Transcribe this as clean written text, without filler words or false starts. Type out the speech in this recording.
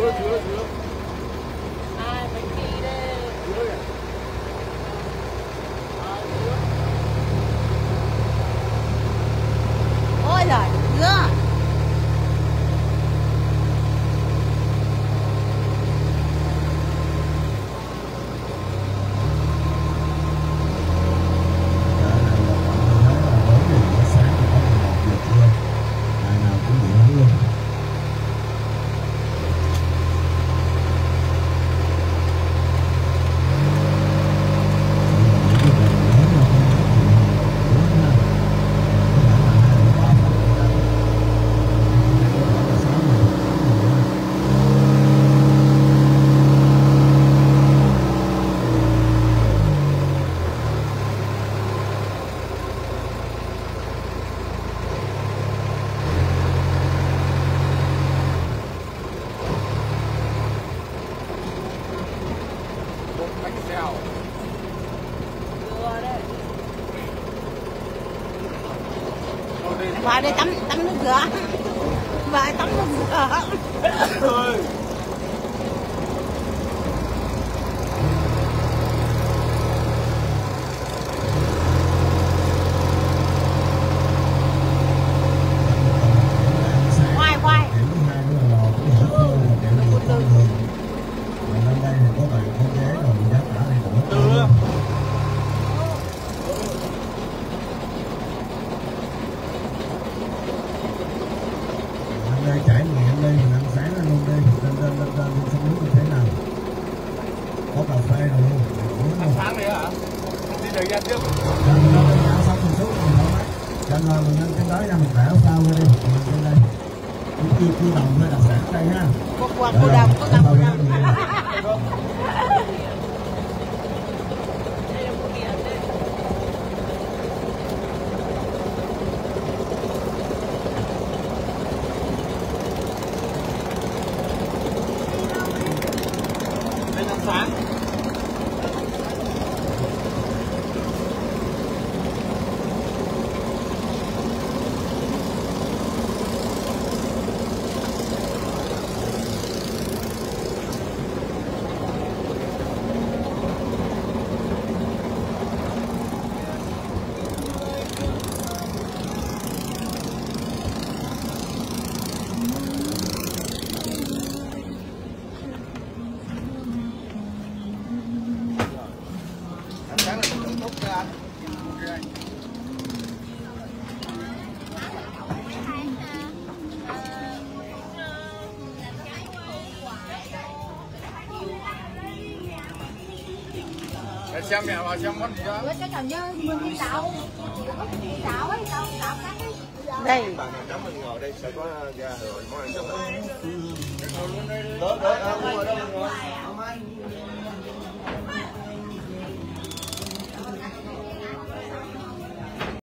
Ai mình đi đây. Ôi giời, dưa. Vào đây tắm nước rửa. Vào tắm nước rửa. Trải nghiệm đi, mình ăn sáng luôn đi, lên sông nước như thế nào? Có cà phê rồi luôn. Ăn sáng đi hả? Đi đường ra trước. Ăn xong mình xuống mình nói. Cho nên mình lên cái đó ra mình đảo sau ra đi, mình lên đây. Cua đồng thôi đặc sản đây ha. Cua đồng. Sáng là mình tốt cho anh. Để xem mẹ vào xem món gì đó. Cái nào như mình đi đậu. Đi đậu ấy, đậu cắt ấy. Đây. Bạn nào mình ngồi đây sẽ có ra rồi món ăn xong. Đó, ngồi đó mình ngồi.